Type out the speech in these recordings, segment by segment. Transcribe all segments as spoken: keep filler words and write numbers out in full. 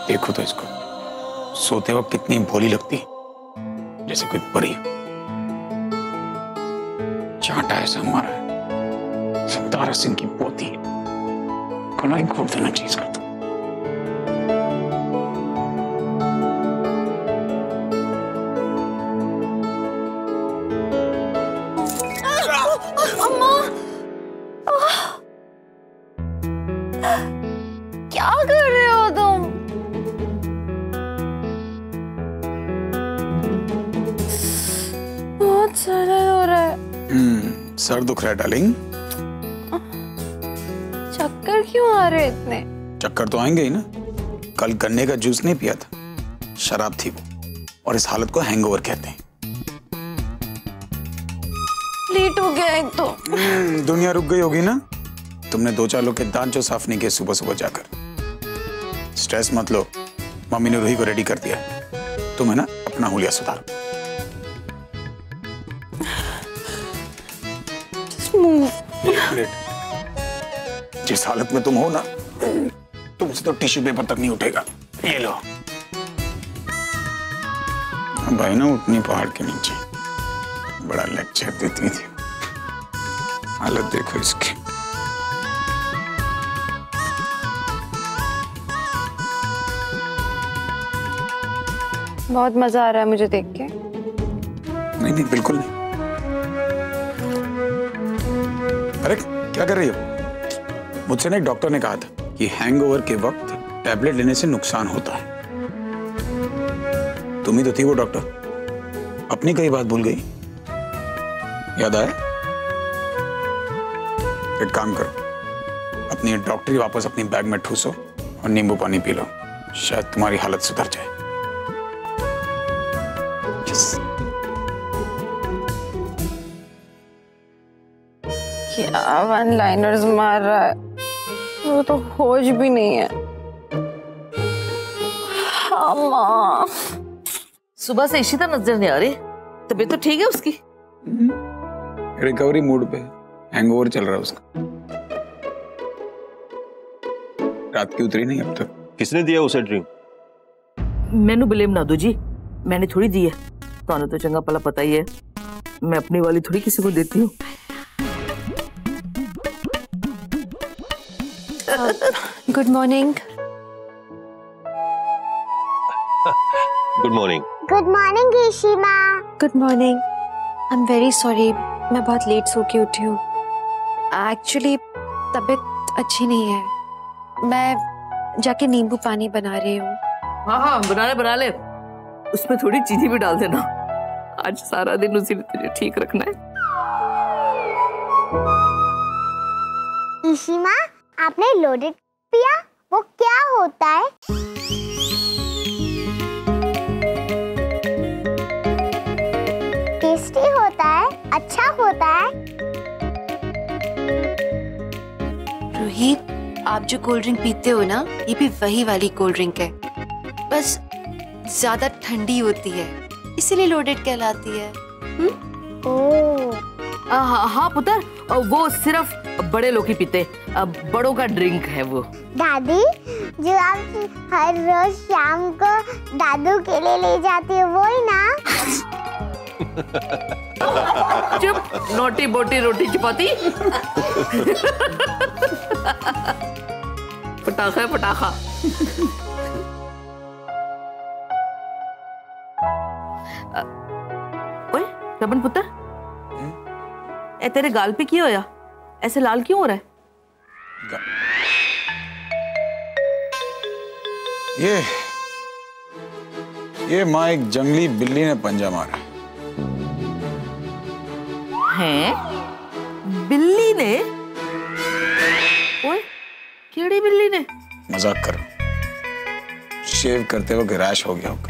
देखो तो इसको, सोते वक्त कितनी भोली लगती, जैसे कोई परी। चांटा ऐसा मारा है, सितारा सिंह की पोती, कलाई घोट देना चीज करता। क्या कर रहे हो तुम? बहुत सर हो रहा है। हम्म, सर दुख रहा है डार्लिंग। चक्कर क्यों आ रहे इतने? चक्कर तो आएंगे ही ना। कल गन्ने का जूस नहीं पिया था, शराब थी वो, और इस हालत को हैंगओवर कहते हैं। लेट हो गया एक तो। दुनिया रुक गई होगी ना। तुमने दो चार लोग के दांत जो साफ नहीं किए सुबह सुबह जाकर। स्ट्रेस मत लो, मम्मी ने रूही को रेडी कर दिया। तुम है ना अपना हुलिया सुधारो। जिस हालत में तुम हो ना, तुमसे तो टिश्यू पेपर तक नहीं उठेगा। ये लो भाई ना, उतनी पहाड़ के नीचे बड़ा लेक्चर देती थी। हालत देखो इसकी। बहुत मजा आ रहा है मुझे देख के। नहीं नहीं बिल्कुल नहीं। अरे क्या कर रही हो? मुझसे ना एक डॉक्टर ने कहा था कि हैंगओवर के वक्त टैबलेट लेने से नुकसान होता है। तुम ही तो थी वो डॉक्टर। अपनी कई बात भूल गई, याद आया? एक काम करो, अपनी डॉक्टरी वापस अपनी बैग में ठूसो और नींबू पानी पी लो, शायद तुम्हारी हालत सुधर जाए। क्या वन लाइनर्स मार रहा है, वो तो होश भी नहीं है। अम्मा, सुबह से इशिता नजर नहीं आ रही। तबीयत तो ठीक है उसकी? रिकवरी मूड पे, हैंगओवर चल रहा है उसका। रात की उतरी नहीं अब तक। किसने दिया उसे ड्रिंक? मैनू ब्लेम ना दो जी, मैंने थोड़ी दी है। तो तो चंगा पला पता ही है, मैं अपनी वाली थोड़ी किसी को देती हूँ। Good morning. Good morning. Good morning Ishima. Good morning. I am very sorry, मैं बहुत लेट सो के उठी हूँ। एक्चुअली तबीयत अच्छी नहीं है, मैं जाके नींबू पानी बना रही हूँ। हाँ हाँ बना ले बना ले, उसमें थोड़ी चीनी भी डाल देना। आज सारा दिन उसी ने तुझे ठीक रखना है। ईशिमा, आपने लोडेड पिया? वो क्या होता है? टेस्टी होता है? अच्छा होता है? रोहित, आप जो कोल्ड ड्रिंक पीते हो ना, ये भी वही वाली कोल्ड ड्रिंक है, बस ज्यादा ठंडी होती है, इसीलिए लोडेड कहलाती है। ओह। हाँ हाँ पुत्र, वो सिर्फ बड़े लोग ही पीते, बड़ों का ड्रिंक है वो। दादी, जो आप हर रोज शाम को दादू के लिए ले जाती हो वो ही ना? चुप, नोटी बोटी रोटी चपाती। पटाखा है पटाखा। ओए रमन पुत्र, ए तेरे गाल पे क्यों होया? ऐसे लाल क्यों हो रहा है? ये ये माँ, एक जंगली बिल्ली ने पंजा मारा है। बिल्ली ने? ओए केड़ी बिल्ली ने? मजाक करो। शेव करते वक्त रैश हो गया होगा,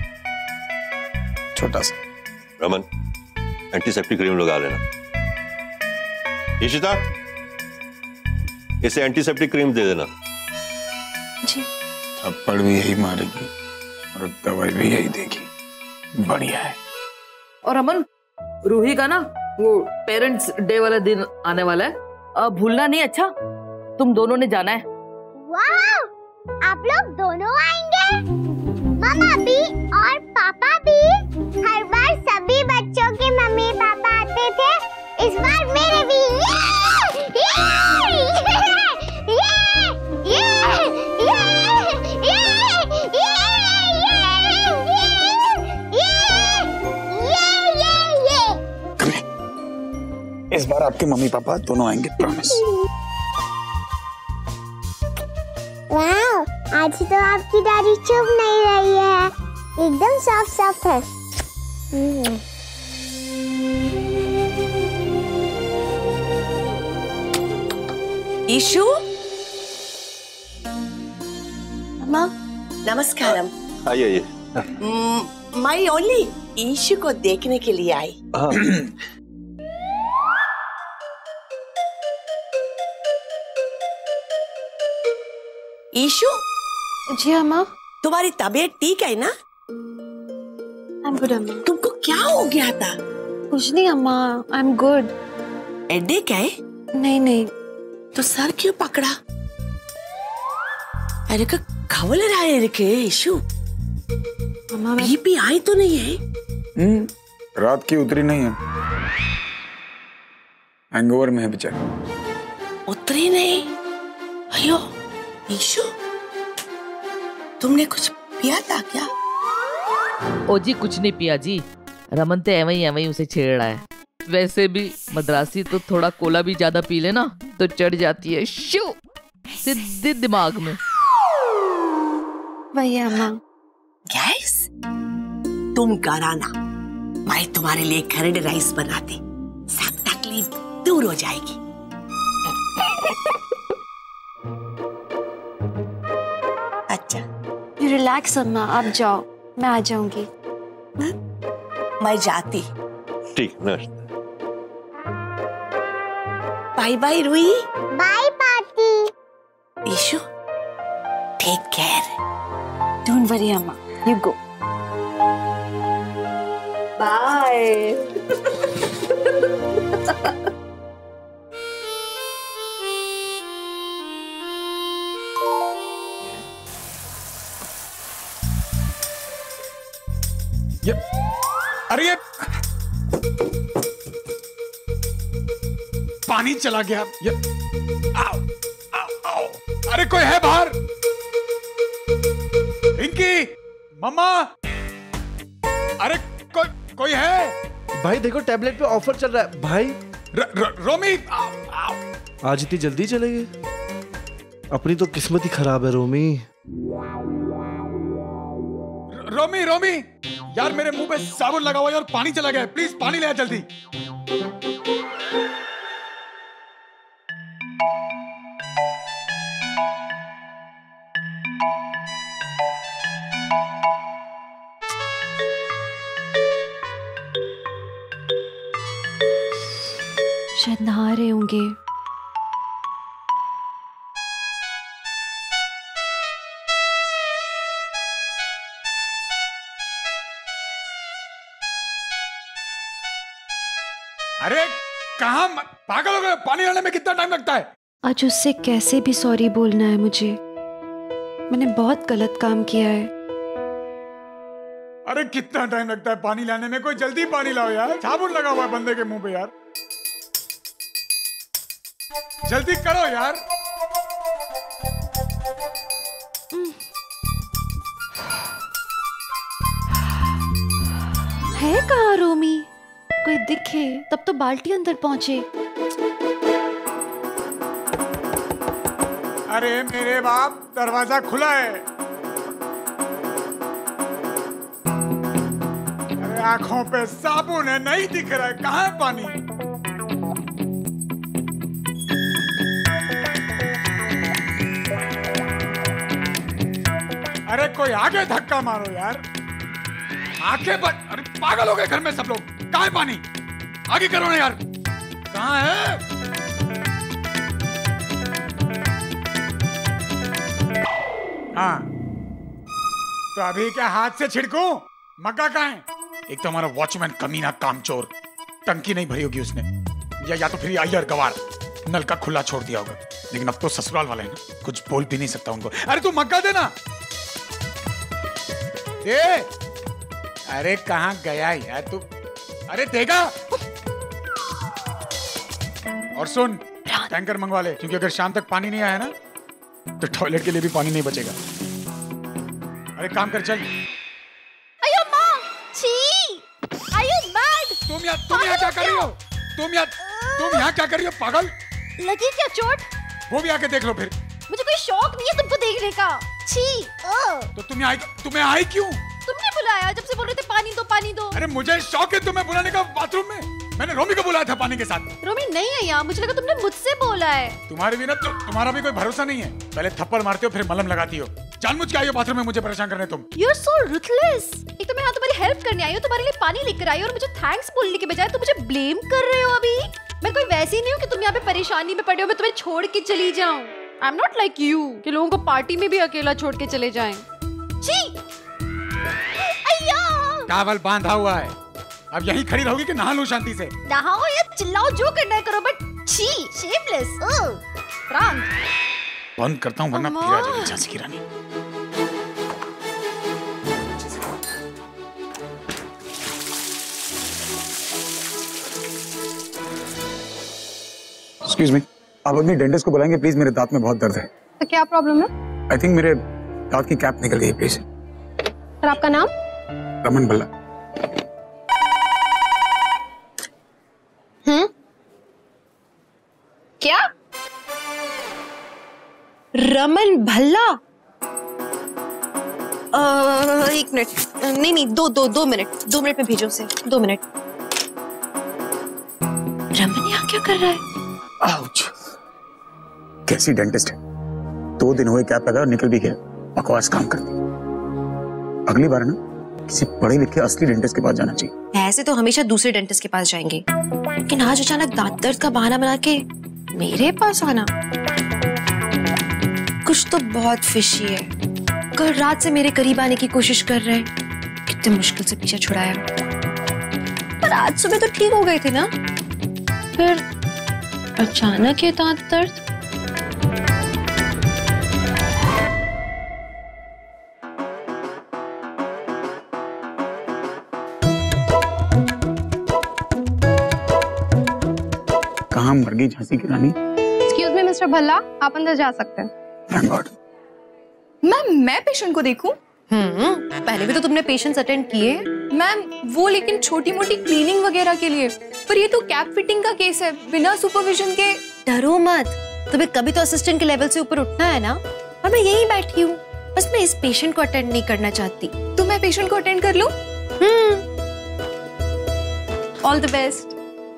छोटा सा। रमन, एंटीसेप्टिक क्रीम लगा लेना। इशिता, इसे एंटीसेप्टिक क्रीम दे देना। जी। थप्पड़ भी यही मारेगी और दवाई भी यही देगी। बढ़िया है। और अमन, रूही का ना वो पेरेंट्स डे वाला दिन आने वाला है, अब भूलना नहीं। अच्छा, तुम दोनों ने जाना है। वाह, आप लोग दोनों आएंगे? आपके मम्मी पापा दोनों आएंगे, प्रॉमिस। वाओ, आज तो आपकी दादी चुप नहीं रही है, एकदम सॉफ्ट सॉफ्ट है। हम्म। ईशु, अम्मा, नमस्कारम। आइए आइए। मैं ओनली ईशु को देखने के लिए आई। हाँ। ईशु, जी अम्मा। तुम्हारी तबीयत ठीक है ना? आई एम गुड अम्मा। तुमको क्या हो गया था? कुछ नहीं अम्मा, आई एम गुड। हेडेक है? नहीं नहीं। तो सर क्यों पकड़ा? अरे का खवल रहा है के ईशु? अम्मा मैं बीपी आई तो नहीं है? हम्म, रात की उतरी नहीं है, हैंगओवर में है बेचारी। उतरी नहीं? अयो ईशु, तुमने कुछ पिया था क्या? ओ जी कुछ नहीं पिया जी, रमन तो एवं ही एवं ही उसे छेड़ रहा है। वैसे भी मद्रासी तो थोड़ा कोला भी ज्यादा पी लेना तो चढ़ जाती है शू सीधे दिमाग में। वही है अम्मा। गैस? तुम कराना, मैं तुम्हारे लिए खरड राइस बनाती, सब तकलीफ दूर हो जाएगी। अच्छा, यू रिलैक्स अम्मा, आप जाओ, मैं आ जाऊंगी। मैं जाती। ठीक, नमस्ते। Bye bye Roohi. Bye party. Ishu, take care. Don't worry अम्मा, यू गो। बाय। ये अरे ये पानी चला गया। ये आओ आओ आओ, अरे कोई है बाहर? रिंकी, मम्मा, अरे कोई कोई है? भाई देखो टैबलेट पे ऑफर चल रहा है भाई। र, र, रोमी, आओ, आओ। आज इतनी जल्दी चले गए, अपनी तो किस्मत ही खराब है रोमी। रोमी रोमी, यार मेरे मुंह पे साबुन लगा हुआ है और पानी चला गया है, प्लीज पानी ले आ जल्दी। शायद नहा रहे होंगे। अरे कहाँ पागल हो गए? पानी लाने में कितना टाइम लगता है? आज उससे कैसे भी सॉरी बोलना है मुझे, मैंने बहुत गलत काम किया है। अरे कितना टाइम लगता है पानी लाने में? कोई जल्दी पानी लाओ यार, साबुन लगा हुआ है बंदे के मुंह पे यार, जल्दी करो यार। है कहाँ रोमी? कोई दिखे तब तो बाल्टी अंदर पहुंचे। अरे मेरे बाप, दरवाजा खुला है। अरे आंखों पे साबुन है, नहीं दिख रहा है, कहाँ है पानी? अरे कोई आगे धक्का मारो यार, आंखें बंद। अरे पागल हो गए घर में सब लोग, कहाँ है पानी? आगे करो ना यार, कहाँ है? हाँ तो अभी क्या हाथ से छिड़कूं? मग्गा कहाँ है? एक तो हमारा वॉचमैन कमीना कामचोर, टंकी नहीं भरी होगी उसने, या या तो फिर अय्यर गवार नल का खुला छोड़ दिया होगा। लेकिन अब तो ससुराल वाले हैं ना, कुछ बोल भी नहीं सकता उनको। अरे तू मग्गा देना। दे। अरे कहाँ गया यार तू? अरे देगा। और सुन, टैंकर मंगवा ले, क्योंकि अगर शाम तक पानी नहीं आया ना तो टॉयलेट के लिए भी पानी नहीं बचेगा। अरे काम कर चल। अयो माँ, छी! Are you mad? तुम यहाँ तुम यहाँ क्या कर रही हो? तुम यहाँ तुम यहाँ क्या कर रही हो पागल? लगी क्या चोट? वो भी आके देख लो फिर। मुझे कोई शौक नहीं है तुमको देखने का। छी। तो तुम्हें आई तुम्हें आई क्यों? तुमने बुलाया जब से बोल रहे थे पानी दो पानी दो। अरे मुझे शौक है तुम्हें बुलाने का बाथरूम में। मैंने रोमी को बुलाया था पानी के साथ। रोमी नहीं है यहाँ, मुझे लगा तुमने मुझसे बोला है। तुम्हारे भी ना तु, तुम्हारा भी कोई भरोसा नहीं है। पहले थप्पड़ मारते हो फिर मलम लगाती हो। जानबूझ के आई हो बाथरूम में मुझे परेशान करने तुम। You're so ruthless। एक तो मैं यहाँ तुम्हारी हेल्प करने आई हूँ, तुम्हारे लिए पानी लेकर आई हूँ और मुझे थैंक्स बोलने के बजाय तुम मुझे ब्लेम कर रहे हो। अभी मैं कोई वैसी नहीं हूँ कि तुम यहाँ पे परेशानी में पड़े हो मैं तुम्हें छोड़ के चली जाऊँ। I am not like you कि लोगों को पार्टी में भी अकेला छोड़ के चले जाएं। छी। टावल बांधा हुआ है, अब यहीं खड़ी रहोगी कि नहा लूं शांति से? नहाओ या चिल्लाओ जो करना है करो, बट छी शेमलेस। प्रांत बंद करता हूँ वरना फिर आ जाएगी झांसी की रानी। एक्सक्यूज मी, आप अपनी डेंटिस्ट को बुलाएंगे प्लीज? मेरे दांत में बहुत दर्द है। तो क्या प्रॉब्लम है? आई थिंक मेरे दांत की कैप निकल गई है प्लीज। और आपका नाम? रमन भल्ला। हम्म क्या? रमन भल्ला? आ, एक मिनट, नहीं नहीं दो दो दो मिनट दो मिनट में भेजो उसे। दो मिनट। रमन यहाँ क्या कर रहा है? आउच। कैसी डेंटिस्ट है, दो दिन हुए कैप लगा और निकल भी गया। बकवास काम करती। अगली बार ना किसी पढ़े लिखे असली डेंटिस्ट के पास जाना चाहिए। ऐसे तो हमेशा दूसरे डेंटिस्ट के पास जाएंगे, लेकिन आज अचानक दांत दर्द का बहाना बना के मेरे पास आना, कुछ तो बहुत फिशी है। कल रात से मेरे करीब आने की कोशिश कर रहे हैं, कितने मुश्किल से पीछा छुड़ाया, पर आज सुबह तो ठीक हो गए थे ना, फिर अचानक ये दांत दर्द। कहाँ मर गई झांसी की रानी? एक्सक्यूज मी मिस्टर भल्ला, आप अंदर जा सकते हैं। Thank God। मैम मैं पेशेंट को देखूं? हम्म पहले भी तो तुमने पेशेंट्स अटेंड किए। मैम वो लेकिन छोटी मोटी क्लीनिंग वगैरह के लिए, पर ये तो कैप फिटिंग का केस है, बिना सुपरविजन के। डरो मत, तुम्हें कभी तो असिस्टेंट के लेवल से ऊपर उठना है ना, और मैं यहीं बैठी हूँ। बस मैं इस पेशेंट को अटेंड नहीं करना चाहती। तो मैं पेशेंट को अटेंड कर लूं? हम्म ऑल द बेस्ट।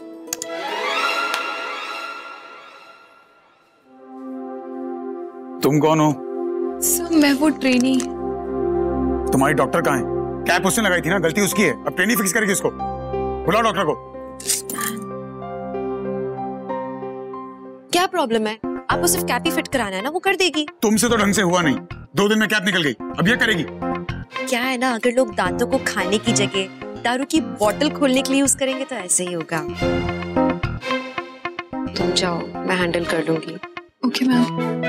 तुम कौन हो? सर मैं वो ट्रेनी। तुम्हारी डॉक्टर कहाँ है? कैप उसने लगाई थी ना, गलती उसकी है। अब ट्रेनी फिक्स करेगी उसको। बुलाओ डॉक्टर को। क्या प्रॉब्लम है? आपको सिर्फ कैप ही फिट कराना है ना, वो कर देगी। तुमसे तो ढंग से हुआ नहीं, दो दिन में कैप निकल गई, अब ये करेगी। क्या है ना, अगर लोग दांतों को खाने की जगह दारू की बोतल खोलने के लिए यूज करेंगे तो ऐसे ही होगा। तुम जाओ, मैं हैंडल कर लूंगी। Okay ma'am.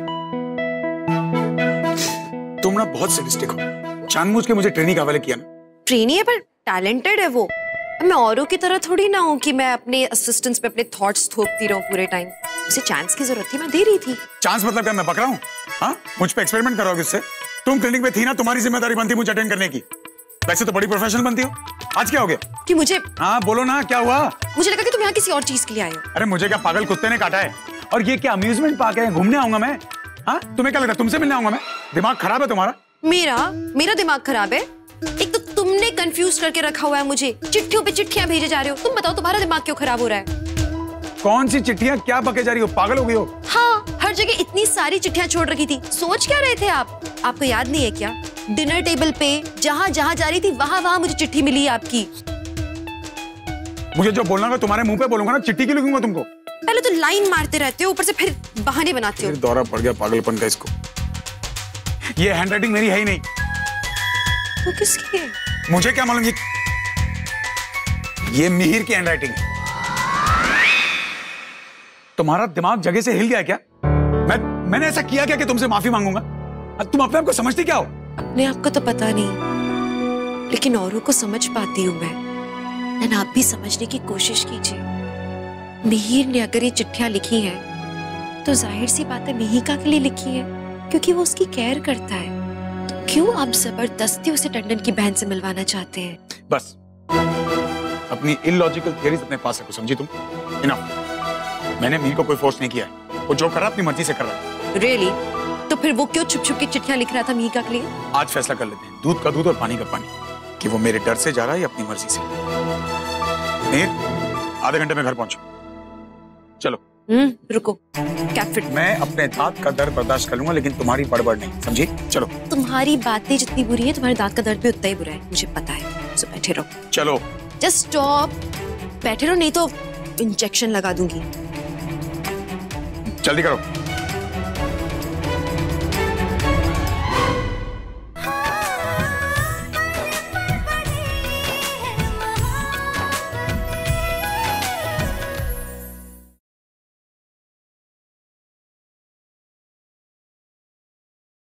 तुम ना बहुत सैडिस्टिक हो, जानबूझ के मुझे ट्रेनी का हवाले किया ना। ट्रेनी है पर टैलेंटेड है वो। मैं औरों की तरह थोड़ी ना हूँ कि मैं अपने असिस्टेंट्स पे अपने थॉट्स थोपती रहूं पूरे टाइम। उसे चांस की जरूरत थी, मैं दे रही थी। चांस मतलब क्या मैं बक रहा हूँ? हाँ, मुझ पे एक्सपेरिमेंट करोगे उससे? तुम क्लिनिक में थी ना, तुम्हारी जिम्मेदारी बनती मुझे अटेंड करने की। वैसे तो बड़ी प्रोफेशनल बनती हो, आज क्या हो गया? कि मुझे हाँ बोलो ना, क्या हुआ? मुझे लगा कि तुम यहाँ किसी और चीज के लिए आए हो। अरे मुझे क्या पागल कुत्ते ने काटा है? और ये क्या अम्यूजमेंट पार्क है, घूमने आऊंगा मैं? हाँ तुम्हें क्या लगता है तुमसे मिलने आऊंगा मैं? दिमाग खराब है तुम्हारा? मेरा मेरा दिमाग खराब है? एक तो तुमने कंफ्यूज करके रखा हुआ है मुझे, चिट्ठियों पे चिट्ठियां भेजे जा रहे हो। तुम बताओ तुम्हारा दिमाग क्यों खराब हो रहा है? कौन सी चिट्ठियां, क्या बके जा रही हो? पागल हो गई हो? हाँ, हर जगह इतनी सारी चिट्ठियां छोड़ रखी थी। सोच क्या रहे थे आप? आपको याद नहीं है क्या? डिनर टेबल पे जहाँ जहाँ जा रही थी वहाँ वहाँ मुझे चिट्ठी मिली आपकी। मुझे जो बोलना होगा तुम्हारे मुंह पे बोलूंगा ना, चिट्ठी क्यों लिखूंगा तुमको? पहले तो लाइन मारते रहते हो, ऊपर से फिर बहाने बनाते हो। दौरा पड़ गया पागलपन का इसको। ये हैंडराइटिंग मेरी है ही नहीं। वो किसकी है? मुझे क्या मालूम? ये ये मिहिर की हैंडराइटिंग है। तुम्हारा दिमाग जगह से हिल गया क्या? मैं मैंने ऐसा किया क्या कि तुमसे माफी मांगूंगा? तुम अपने आप को समझती क्या हो? अपने आप को तो पता नहीं, लेकिन औरों को समझ पाती हूँ मैं। एंड आप भी समझने की कोशिश कीजिए। मिहिर ने अगर ये चिट्ठियां लिखी हैं, तो जाहिर सी बात है मिहिका के लिए लिखी है, क्योंकि वो उसकी केयर करता है। तो क्यों आप जबरदस्ती उसे टंडन की बहन से मिलवाना चाहते हैं? बस अपनी इलॉजिकल थियरीज अपने पास रखो, समझी तुम? इनफ। मैंने मीर को कोई फोर्स नहीं किया है, वो जो कर रहा है अपनी मर्जी से कर रहा है। रियली? तो फिर वो क्यों छुप छुप के चिट्ठियां लिख रहा था मीका के लिए? आज फैसला कर लेते हैं, दूध का दूध और पानी का पानी, कि वो मेरे डर से जा रहा है या अपनी मर्जी से। मीर, आधे घंटे में घर पहुंचो। चलो। हम्म, रुको। कैटफिट। मैं अपने दांत का दर्द बर्दाश्त कर लूंगा, लेकिन तुम्हारी बड़बड़ नहीं, समझी? चलो। तुम्हारी बातें जितनी बुरी है, तुम्हारे दांत का दर्द भी उतना ही बुरा है, मुझे पता है। सो बैठे रहो। चलो। Just stop. बैठे रहो, नहीं तो इंजेक्शन लगा दूंगी। जल्दी करो।